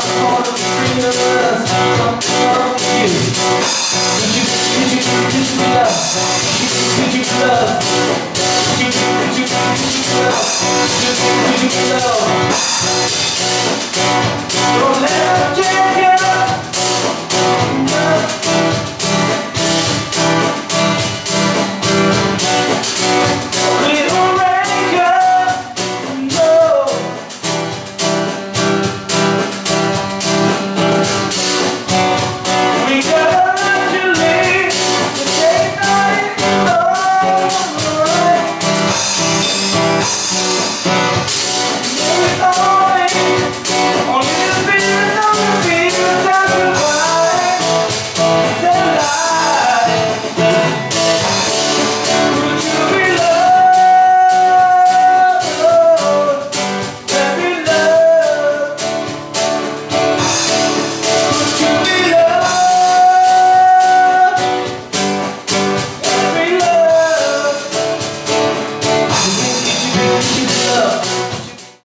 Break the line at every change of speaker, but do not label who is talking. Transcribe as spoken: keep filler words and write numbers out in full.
part of the three of us, something wrong with you. Would you, would you, would you love? Would you, would you love? Would you, would you, would you love? Would you, would you love?